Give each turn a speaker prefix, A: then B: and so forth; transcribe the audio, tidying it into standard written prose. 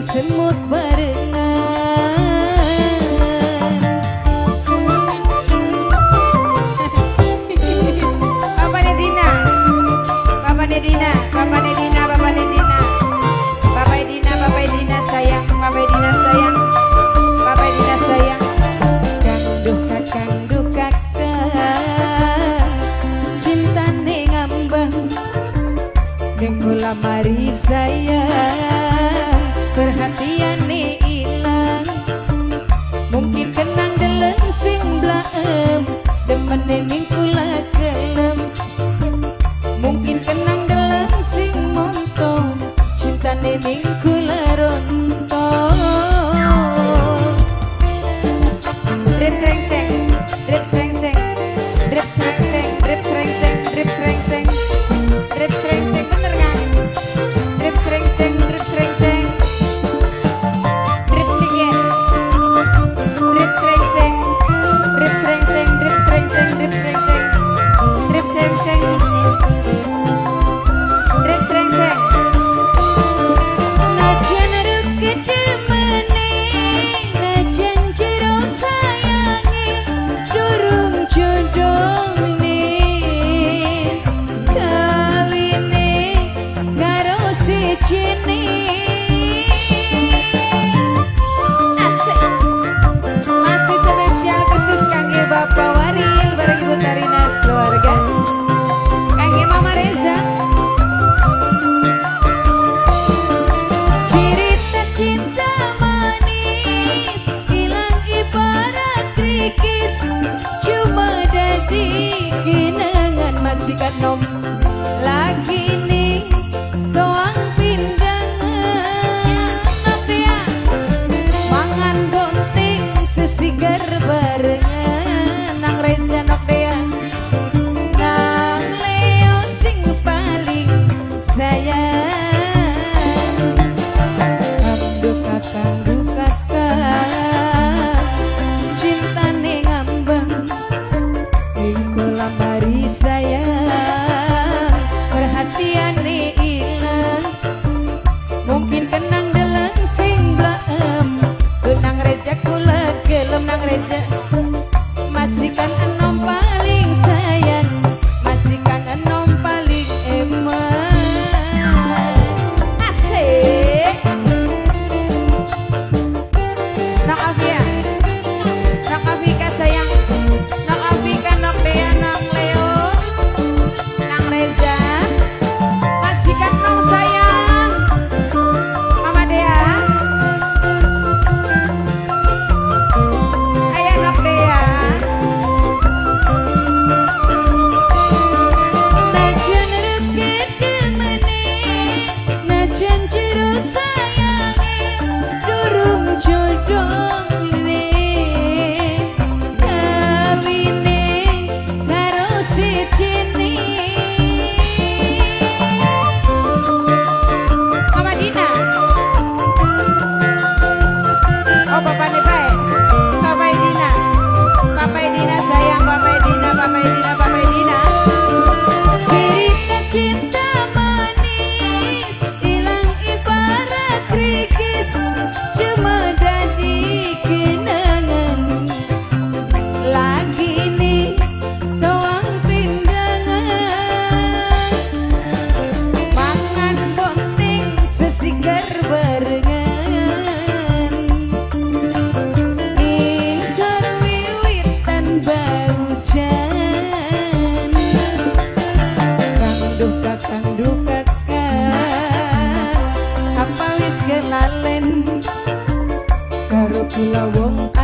A: semut barengan. Bapak Nedina, Bapak Nedina, Bapak Nedina, Bapak Nedina, Bapak Edina, Bapak Edina sayang, Bapak Edina sayang, Bapak Edina sayang. Kang duh kakak, cintane ngambang, deng kula mari saya, perhatiane ilang. Mungkin kenang deleng sing blaem, demene ning kula kelem. Mungkin kenang deleng sing montong, cintane ning kula rontok. Drip srengseng, drip srengseng, drip srengseng, drip srengseng, drip srengseng, drip srengseng, bener kan? Drip srengseng, drip srengseng, drip tiket, drip srengseng, drip srengseng, drip srengseng, drip srengseng, drip srengseng, drip srengseng. Najan ruket demene, najan jero sayange, durung jodohne, kawine karo sejene. Asik, masih spesial khusus kangge Bapak Waril bareng Ibu Tarina keluarga, kangge Mama Reza. Cerita cinta manis hilang ibarat krikis, cuma dadi kenangan majikan nom. Lagi ning doang pindangan, Nopia mangan gonting sesigar barengan. Nang Reja Nopia, nang Leo sing paling sayang. Kang kakak, cintane ngambang, ing kula mari sayang, perhatiane ilang. Mungkin kenang deleng sing blaem, kenang Reja kula gelem. Nang Reja majikan enom paling sayang, majikan enom paling emang. Asik. Nok Afia, Nok Afika sayang, Nok Afika, Nok Dea, Nok Leo, Nang Reza, majikan Nong sayang, Mama Dea, ayah Nok Dea. Najan ruket demene, najan jero sayange, durung jodohne, kawine karo sejene. Mama Dina, oh Bapak nih baik, Bapak Edina, Bapak Edina sayang, Bapak Edina, Bapak Edina, Bapak Edina. Cerita cinta manis hilang ibarat krikis, cuma dadi kenangan. Lagi nih doang pindangan, mangan gonting sesigar barengan. Ing sarwiwitan baujan, kang duh kakak, apa wis kelalen karo kula wong